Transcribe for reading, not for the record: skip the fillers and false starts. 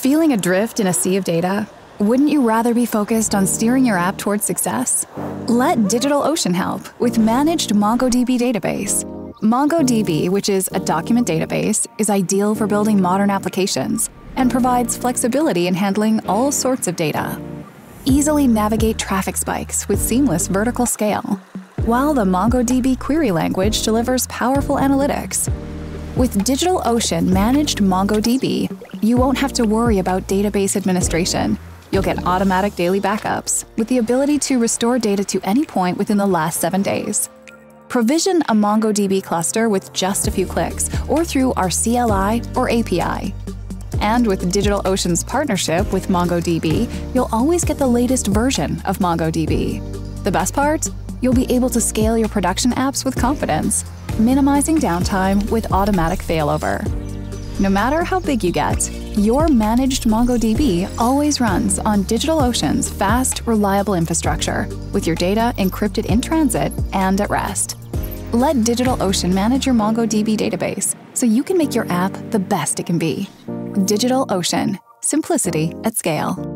Feeling adrift in a sea of data? Wouldn't you rather be focused on steering your app towards success? Let DigitalOcean help with Managed MongoDB Database. MongoDB, which is a document database, is ideal for building modern applications and provides flexibility in handling all sorts of data. Easily navigate traffic spikes with seamless vertical scale, while the MongoDB query language delivers powerful analytics. With DigitalOcean Managed MongoDB, you won't have to worry about database administration. You'll get automatic daily backups with the ability to restore data to any point within the last 7 days. Provision a MongoDB cluster with just a few clicks or through our CLI or API. And with DigitalOcean's partnership with MongoDB, you'll always get the latest version of MongoDB. The best part? You'll be able to scale your production apps with confidence, minimizing downtime with automatic failover. No matter how big you get, your managed MongoDB always runs on DigitalOcean's fast, reliable infrastructure, with your data encrypted in transit and at rest. Let DigitalOcean manage your MongoDB database so you can make your app the best it can be. DigitalOcean. Simplicity at scale.